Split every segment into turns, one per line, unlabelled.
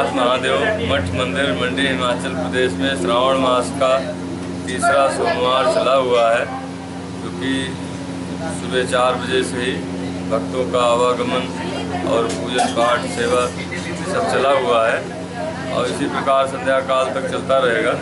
भोलेनाथ महादेव मठ मंदिर मंडी हिमाचल प्रदेश में श्रावण मास का तीसरा सोमवार चला हुआ है, क्योंकि सुबह 4 बजे से ही भक्तों का आवागमन और पूजन पाठ सेवा सब चला हुआ है और इसी प्रकार संध्या काल तक चलता रहेगा।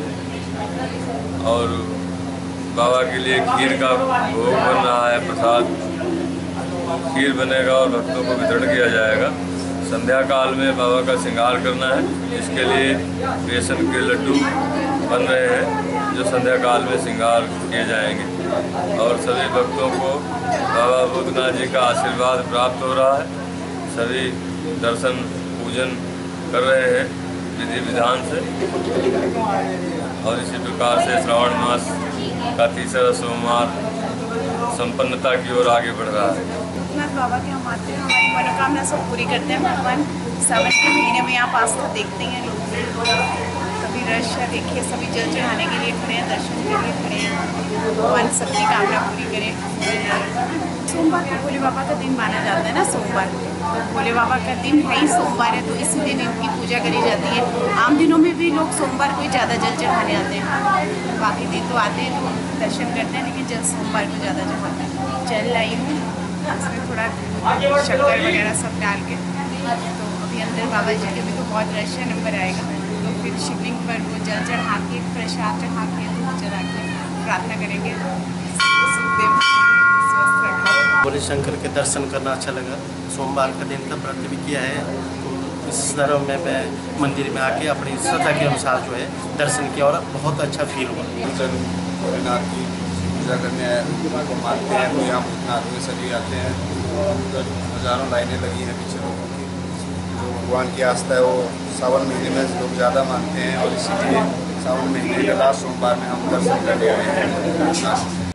और बाबा के लिए खीर का भोग बन रहा है, प्रसाद खीर बनेगा और भक्तों को वितरण किया जाएगा। संध्या काल में बाबा का श्रृंगार करना है, इसके लिए बेसन के लड्डू बन रहे हैं जो संध्या काल में श्रृंगार किए जाएंगे। और सभी भक्तों को बाबा भूतनाथ जी का आशीर्वाद प्राप्त हो रहा है। सभी दर्शन पूजन कर रहे हैं विधि विधान से और इसी प्रकार से श्रावण मास का तीसरा सोमवार संपन्नता की ओर आगे बढ़ रहा है।
बाबा के हम आते हैं, हमारी मनोकामना सब पूरी करते हैं। भगवान सावन के महीने में आप आस्था देखते हैं लोग, कभी रश है, देखिए सभी जल चढ़ाने के लिए खड़े हैं, दर्शन के लिए खड़े हैं। भगवान सबकी कामना पूरी करें। सोमवार को भोले बाबा का दिन माना जाता है ना, सोमवार तो भोले बाबा का दिन है ही सोमवार है, तो इसी दिन इनकी पूजा करी जाती है। आम दिनों में भी लोग सोमवार को ही ज़्यादा जल चढ़ाने आते हैं, बाकी दिन तो आते हैं तो दर्शन करते हैं, लेकिन जल सोमवार को ज़्यादा चढ़ाते हैं। जल लाई हूँ, इसमें थोड़ा शक्कर वगैरह सब डाल के, तो अभी अंदर बाबा जी के भी तो बहुत रश है, नंबर आएगा, तो फिर शिवलिंग पर वो जल चढ़ा के प्रसाद चढ़ा के धूप जला के प्रार्थना करेंगे।
भोले शंकर के दर्शन करना अच्छा लगा। सोमवार का दिन का व्रत भी किया है, तो इस तरह में मैं मंदिर में आके अपनी श्रद्धा के अनुसार जो है दर्शन किया और बहुत अच्छा फील हुआ।
भोलेनाथ की पूजा करने मानते हैं तो यहाँ भूतनाथ में सभी आते हैं। उधर हज़ारों लाइनें लगी हैं पीछे लोगों की। जो भगवान की आस्था है वो सावन महीने में लोग ज़्यादा मानते हैं और इसीलिए सावन महीने के लास्ट सोमवार में हम दर्शन करने आए हैं।